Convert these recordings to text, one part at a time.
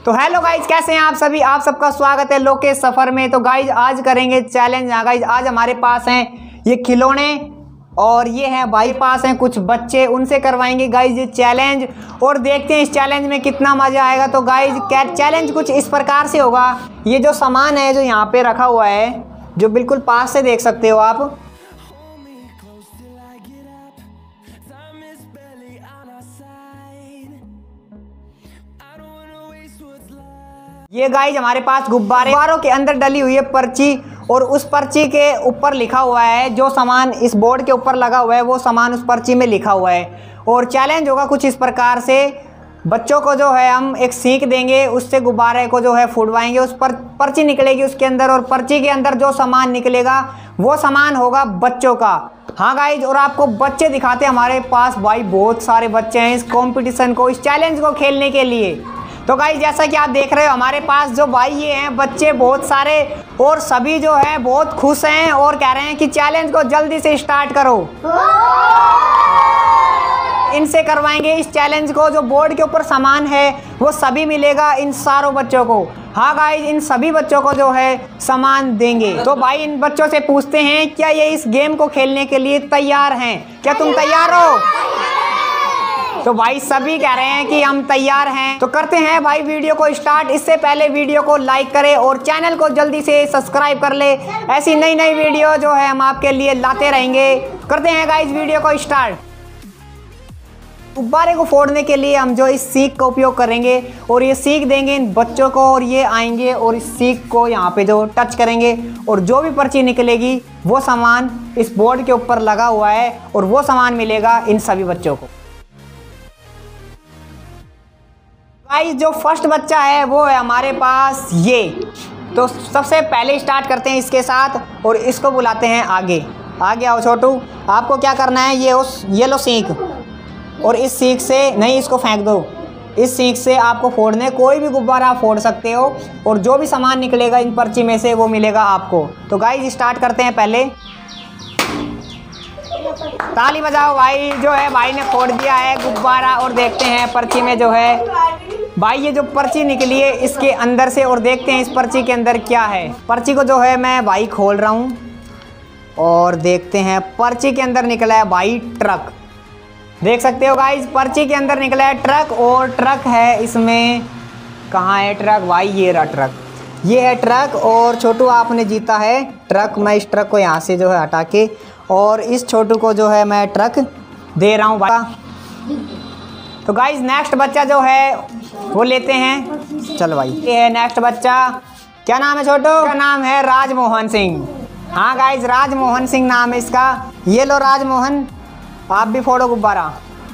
तो hello guys, कैसे हैं आप सभी। आप सबका स्वागत है लोकेश सफर में। तो गाइज आज करेंगे चैलेंज। गाइज आज हमारे पास हैं ये खिलौने और ये है भाई पास हैं कुछ बच्चे, उनसे करवाएंगे गाइज ये चैलेंज और देखते हैं इस चैलेंज में कितना मजा आएगा। तो गाइज चैलेंज कुछ इस प्रकार से होगा। ये जो सामान है जो यहाँ पे रखा हुआ है, जो बिल्कुल पास से देख सकते हो आप, ये गाइज हमारे पास गुब्बारों के अंदर डली हुई है पर्ची और उस पर्ची के ऊपर लिखा हुआ है जो सामान इस बोर्ड के ऊपर लगा हुआ है वो सामान उस पर्ची में लिखा हुआ है। और चैलेंज होगा कुछ इस प्रकार से, बच्चों को जो है हम एक सीख देंगे, उससे गुब्बारे को जो है फुड़वाएंगे, उस पर पर्ची निकलेगी उसके अंदर और पर्ची के अंदर जो सामान निकलेगा वो सामान होगा बच्चों का। हाँ गाइज, और आपको बच्चे दिखाते हैं हमारे पास भाई बहुत सारे बच्चे हैं इस कंपटीशन को, इस चैलेंज को खेलने के लिए। तो गाइस जैसा कि आप देख रहे हो हमारे पास जो भाई ये हैं बच्चे बहुत सारे और सभी जो है बहुत खुश हैं और कह रहे हैं कि चैलेंज को जल्दी से स्टार्ट करो। इनसे करवाएंगे इस चैलेंज को। जो बोर्ड के ऊपर सामान है वो सभी मिलेगा इन सारों बच्चों को। हाँ गाइस, इन सभी बच्चों को जो है सामान देंगे। तो भाई इन बच्चों से पूछते हैं क्या ये इस गेम को खेलने के लिए तैयार हैं? क्या तुम तैयार हो? तो भाई सभी कह रहे हैं कि हम तैयार हैं। तो करते हैं भाई वीडियो को स्टार्ट। इससे पहले वीडियो को लाइक करें और चैनल को जल्दी से सब्सक्राइब कर ले। ऐसी नई नई वीडियो जो है हम आपके लिए लाते रहेंगे। करते हैं गाइस वीडियो को स्टार्ट। गुब्बारे को फोड़ने के लिए हम जो इस सीख का उपयोग करेंगे और ये सीख देंगे इन बच्चों को और ये आएंगे और इस सीख को यहाँ पे जो टच करेंगे और जो भी पर्ची निकलेगी वो सामान इस बोर्ड के ऊपर लगा हुआ है और वो सामान मिलेगा इन सभी बच्चों को। गाइस जो फर्स्ट बच्चा है वो है हमारे पास ये। तो सबसे पहले स्टार्ट करते हैं इसके साथ और इसको बुलाते हैं आगे। आगे आओ छोटू, आपको क्या करना है, ये लो सीख और इस सीख से नहीं, इसको फेंक दो। इस सीख से आपको फोड़ने, कोई भी गुब्बारा आप फोड़ सकते हो और जो भी सामान निकलेगा इन पर्ची में से वो मिलेगा आपको। तो गाइस स्टार्ट करते हैं। पहले ताली बजाओ भाई, जो है भाई ने फोड़ दिया है गुब्बारा और देखते हैं पर्ची में जो है भाई ये जो पर्ची निकली है इसके अंदर से और देखते हैं इस पर्ची के अंदर क्या है। पर्ची को जो है मैं भाई खोल रहा हूँ और देखते हैं पर्ची के अंदर निकला है भाई ट्रक। देख सकते हो गाइस पर्ची के अंदर निकला है ट्रक और ट्रक है इसमें। कहाँ है ट्रक भाई? ये रहा ट्रक, ये है ट्रक। और छोटू आपने जीता है ट्रक। मैं इस ट्रक को यहाँ से जो है हटा के और इस छोटू को जो है मैं ट्रक दे रहा हूँ भाई। तो गाइस नेक्स्ट बच्चा जो है वो लेते हैं। चल भाई ये है नेक्स्ट बच्चा। क्या नाम है छोटू? का नाम है राजमोहन सिंह। हाँ गाइस राजमोहन सिंह नाम है इसका। ये लो राजमोहन, आप भी फोड़ो गुब्बारा।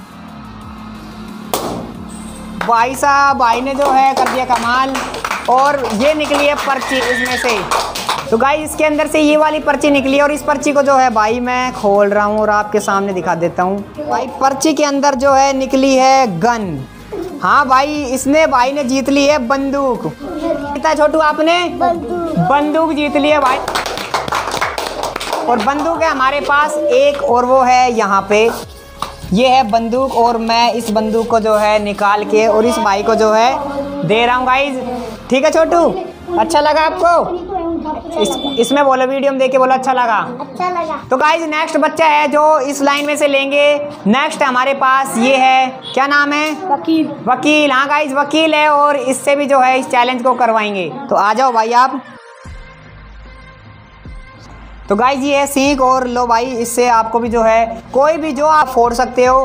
भाई साहब भाई ने जो है कर दिया कमाल और ये निकली है पर्ची इसमें से। तो गाइस इसके अंदर से ये वाली पर्ची निकली है और इस पर्ची को जो है भाई मैं खोल रहा हूँ और आपके सामने दिखा देता हूँ। भाई पर्ची के अंदर जो है निकली है गन। हाँ भाई इसने भाई ने जीत ली है बंदूक। कितना छोटू आपने? बंदूक जीत ली है भाई। और बंदूक है हमारे पास एक और वो है यहाँ पे, ये है बंदूक और मैं इस बंदूक को जो है निकाल के और इस भाई को जो है दे रहा हूँ गाइज। ठीक है छोटू, अच्छा लगा आपको? इसमें बोलो, वीडियो में देख के बोलो अच्छा लगा। अच्छा लगा। तो गाइज नेक्स्ट बच्चा है जो इस लाइन में से लेंगे। नेक्स्ट हमारे पास ये है, क्या नाम है? वकील। वकील, हाँ गाइज वकील है और इससे भी जो है इस चैलेंज को करवाएंगे। तो आ जाओ भाई आप। तो गाइज ये है सीख और लो भाई, इससे आपको भी जो है कोई भी जो आप फोड़ सकते हो।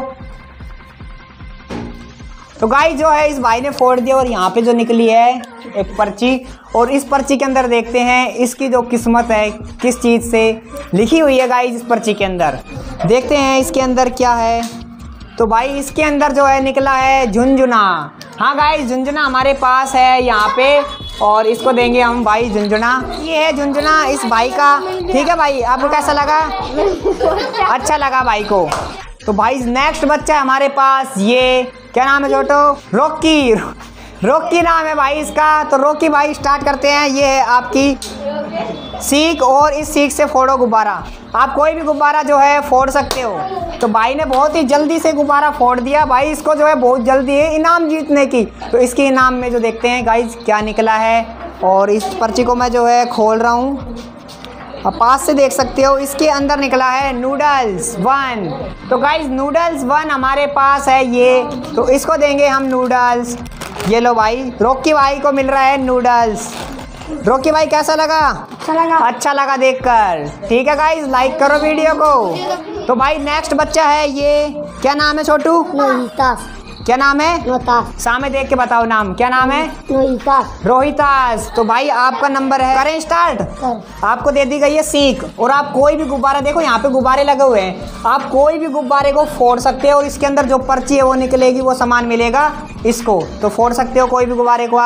तो गाइस जो है इस भाई ने फोड़ दिया और यहाँ पे जो निकली है एक पर्ची और इस पर्ची के अंदर देखते हैं इसकी जो किस्मत है किस चीज़ से लिखी हुई है। गाइस इस पर्ची के अंदर देखते हैं इसके अंदर क्या है। तो भाई इसके अंदर जो है निकला है झुनझुना। हाँ गाइस झुनझुना हमारे पास है यहाँ पे और इसको देंगे हम भाई झुनझुना। ये है झुनझुना इस भाई का। ठीक है भाई, आपको कैसा लगा? अच्छा लगा भाई को। तो भाई नेक्स्ट बच्चा है हमारे पास, ये क्या नाम है छोटो? रॉकी। रॉकी नाम है भाई इसका। तो रॉकी भाई स्टार्ट करते हैं। ये है आपकी सीख और इस सीख से फोड़ो गुब्बारा। आप कोई भी गुब्बारा जो है फोड़ सकते हो। तो भाई ने बहुत ही जल्दी से गुब्बारा फोड़ दिया। भाई इसको जो है बहुत जल्दी है इनाम जीतने की। तो इसके इनाम में जो देखते हैं गाइज क्या निकला है, और इस पर्ची को मैं जो है खोल रहा हूँ। आप पास से देख सकते हो, इसके अंदर निकला है नूडल्स 1। तो गाइज नूडल्स 1 हमारे पास है ये, तो इसको देंगे हम नूडल्स। ये लो भाई, रॉकी भाई को मिल रहा है नूडल्स। रॉकी भाई कैसा लगा? अच्छा लगा देखकर। ठीक है गाइज, लाइक करो वीडियो को। तो भाई नेक्स्ट बच्चा है ये, क्या नाम है छोटू? क्या नाम है? सामने देख के बताओ नाम, क्या नाम है? रोहितास। तो भाई आपका नंबर है, करें स्टार्ट। आपको दे दी गई है सीख, और आप कोई भी गुब्बारा, देखो यहाँ पे गुब्बारे लगे हुए हैं, आप कोई भी गुब्बारे को फोड़ सकते हो और इसके अंदर जो पर्ची है वो निकलेगी, वो सामान मिलेगा इसको। तो फोड़ सकते हो कोई भी गुब्बारे को आप।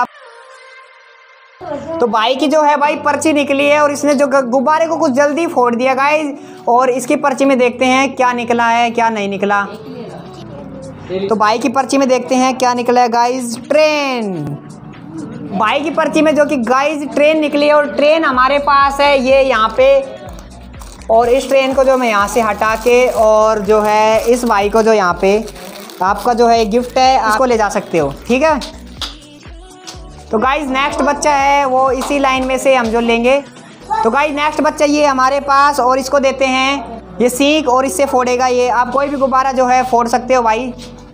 तो भाई की जो है भाई पर्ची निकली है, और इसने जो गुब्बारे को कुछ जल्दी फोड़ दिया गाइज। और इसकी पर्ची में देखते हैं क्या निकला है क्या नहीं निकला। तो भाई की पर्ची में देखते हैं क्या निकला है गाइज, ट्रेन। भाई की पर्ची में जो कि गाइज ट्रेन निकली है, और ट्रेन हमारे पास है ये यहाँ पे। और इस ट्रेन को जो मैं यहाँ से हटा के, और जो है इस भाई को जो यहाँ पे आपका जो है गिफ्ट है, आपको ले जा सकते हो। ठीक है। तो गाइज नेक्स्ट बच्चा है वो इसी लाइन में से हम जो लेंगे। तो गाइज नेक्स्ट बच्चा ये हमारे पास, और इसको देते हैं ये सीख, और इससे फोड़ेगा ये। आप कोई भी गुब्बारा जो है फोड़ सकते हो भाई।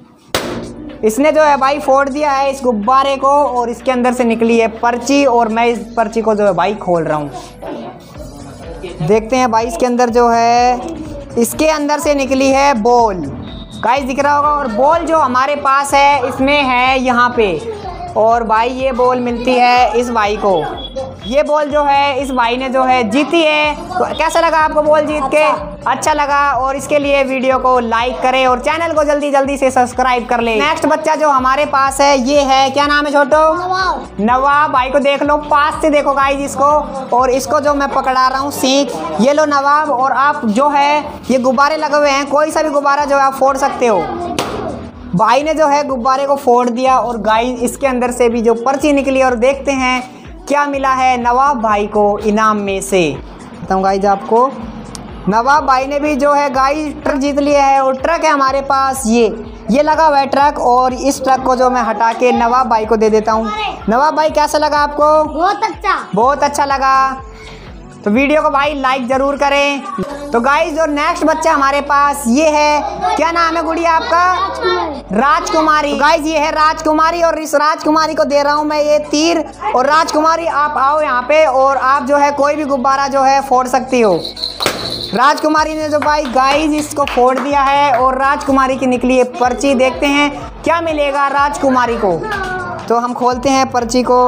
इसने जो है भाई फोड़ दिया है इस गुब्बारे को, और इसके अंदर से निकली है पर्ची, और मैं इस पर्ची को जो है भाई खोल रहा हूँ। देखते हैं भाई इसके अंदर जो है, इसके अंदर से निकली है बॉल। गाइस दिख रहा होगा, और बॉल जो हमारे पास है इसमें है यहाँ पे। और भाई ये बॉल मिलती है इस भाई को। ये बॉल जो है इस भाई ने जो है जीती है। तो कैसा लगा आपको बॉल जीत के? अच्छा लगा। और इसके लिए वीडियो को लाइक करें और चैनल को जल्दी जल्दी से सब्सक्राइब कर ले। नेक्स्ट बच्चा जो हमारे पास है ये है, क्या नाम है छोटो? नवाब। भाई को देख लो, पास से देखो गाइस इसको। और इसको जो मैं पकड़ा रहा हूँ सीख, ये लो नवाब। और आप जो है ये गुब्बारे लगे हुए हैं, कोई सा भी गुब्बारा जो है आप फोड़ सकते हो। भाई ने जो है गुब्बारे को फोड़ दिया, और गाइस इसके अंदर से भी जो पर्ची निकली, और देखते हैं क्या मिला है नवाब भाई को इनाम में से। बताऊँ गाइस आपको, नवाब भाई ने भी जो है गाइस ट्रक जीत लिया है, और ट्रक है हमारे पास ये लगा हुआ है ट्रक। और इस ट्रक को जो मैं हटा के नवाब भाई को दे देता हूँ। नवाब भाई कैसा लगा आपको? बहुत अच्छा लगा। तो वीडियो को भाई लाइक जरूर करें। तो गाइस जो नेक्स्ट बच्चा हमारे पास ये है, क्या नाम है गुड़िया आपका? राजकुमारी। गाइस ये है राजकुमारी, और इस राजकुमारी को दे रहा हूँ मैं ये तीर। और राजकुमारी आप आओ यहाँ पे, और आप जो है कोई भी गुब्बारा जो है फोड़ सकती हो। राजकुमारी ने जो भाई गाइस इसको फोड़ दिया है, और राजकुमारी की निकली है पर्ची। देखते हैं क्या मिलेगा राजकुमारी को। तो हम खोलते हैं पर्ची को।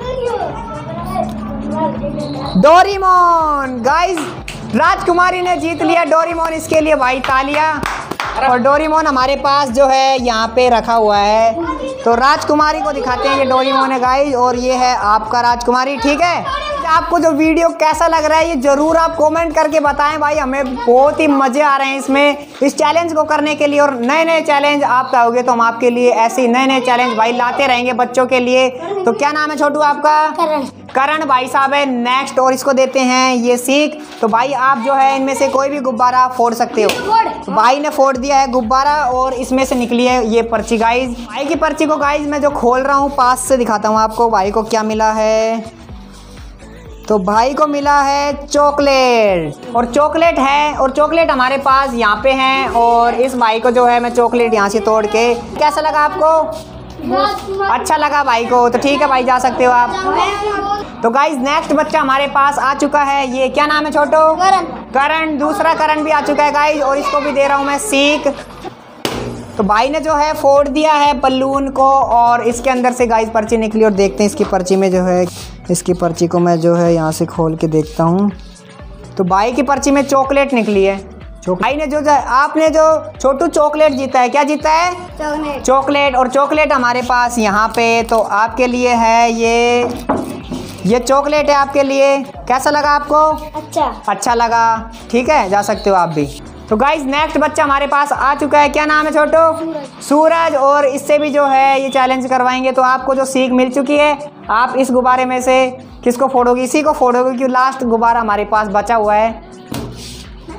डोरेमोन। गाइस राजकुमारी ने जीत लिया डोरेमोन, इसके लिए भाई तालियां। और डोरेमोन हमारे पास जो है यहाँ पे रखा हुआ है। तो राजकुमारी को दिखाते हैं, ये डोरेमोन है गाइस, और ये है आपका राजकुमारी। ठीक है। आपको जो वीडियो कैसा लग रहा है ये जरूर आप कमेंट करके बताएं भाई। हमें बहुत ही मजे आ रहे हैं इसमें, इस चैलेंज को करने के लिए। और नए नए चैलेंज आप चाहोगे तो हम आपके लिए ऐसे ही नए नए चैलेंज भाई लाते रहेंगे बच्चों के लिए। तो क्या नाम है छोटू आपका? करण भाई साहब है नेक्स्ट, और इसको देते हैं ये सीख। तो भाई आप जो है इनमें से कोई भी गुब्बारा फोड़ सकते हो। तो भाई ने फोड़ दिया है गुब्बारा, और इसमें से निकली है ये पर्ची गाइज। भाई की पर्ची को गाइज मैं जो खोल रहा हूँ पास से दिखाता हूँ आपको भाई को क्या मिला है। तो भाई को मिला है चॉकलेट, और चॉकलेट है, और चॉकलेट हमारे पास यहाँ पे हैं। और इस भाई को जो है मैं चॉकलेट यहाँ से तोड़ के, कैसा लगा आपको? अच्छा लगा भाई को। तो ठीक है भाई, जा सकते हो आप। तो गाइज नेक्स्ट बच्चा हमारे पास आ चुका है, ये क्या नाम है छोटो? करण। दूसरा करण भी आ चुका है गाइज, और इसको भी दे रहा हूँ मैं सीख। तो भाई ने जो है फोड़ दिया है बलून को, और इसके अंदर से गाइस पर्ची निकली। और देखते हैं इसकी पर्ची में जो है, इसकी पर्ची को मैं जो है यहाँ से खोल के देखता हूँ। तो भाई की पर्ची में चॉकलेट निकली है। भाई ने जो आपने जो छोटू चॉकलेट जीता है, क्या जीता है? चॉकलेट। और चॉकलेट हमारे पास यहाँ पे, तो आपके लिए है ये चॉकलेट है आपके लिए। कैसा लगा आपको? अच्छा लगा। ठीक है, जा सकते हो आप भी। तो गाइज नेक्स्ट बच्चा हमारे पास आ चुका है, क्या नाम है छोटो? सूरज। और इससे भी जो है ये चैलेंज करवाएंगे। तो आपको जो सीख मिल चुकी है, आप इस गुब्बारे में से किसको फोड़ोगे? इसी को फोड़ोगे, क्योंकि लास्ट गुब्बारा हमारे पास बचा हुआ है।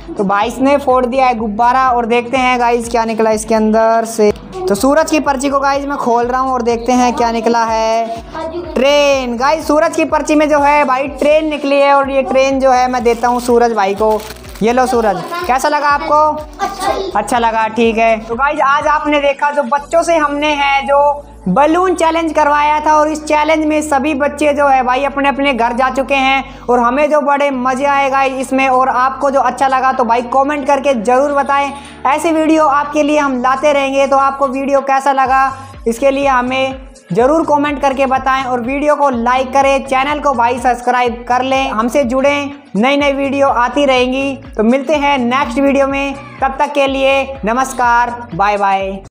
तो भाई ने फोड़ दिया है गुब्बारा और देखते हैं गाइस क्या निकला इसके अंदर से। तो सूरज की पर्ची को गाइस मैं खोल रहा हूँ और देखते हैं क्या निकला है। ट्रेन। गाइस सूरज की पर्ची में जो है भाई ट्रेन निकली है और ये ट्रेन जो है मैं देता हूँ सूरज भाई को। ये लो सूरज, कैसा लगा आपको? अच्छा लगा, ठीक है। तो गाइस आज आपने देखा जो बच्चों से हमने है जो बलून चैलेंज करवाया था और इस चैलेंज में सभी बच्चे जो है भाई अपने अपने घर जा चुके हैं और हमें जो बड़े मजे आएगा इसमें। और आपको जो अच्छा लगा तो भाई कमेंट करके ज़रूर बताएं, ऐसे वीडियो आपके लिए हम लाते रहेंगे। तो आपको वीडियो कैसा लगा इसके लिए हमें ज़रूर कमेंट करके बताएं और वीडियो को लाइक करें, चैनल को भाई सब्सक्राइब कर लें, हमसे जुड़ें, नई नई वीडियो आती रहेंगी। तो मिलते हैं नेक्स्ट वीडियो में, तब तक के लिए नमस्कार, बाय बाय।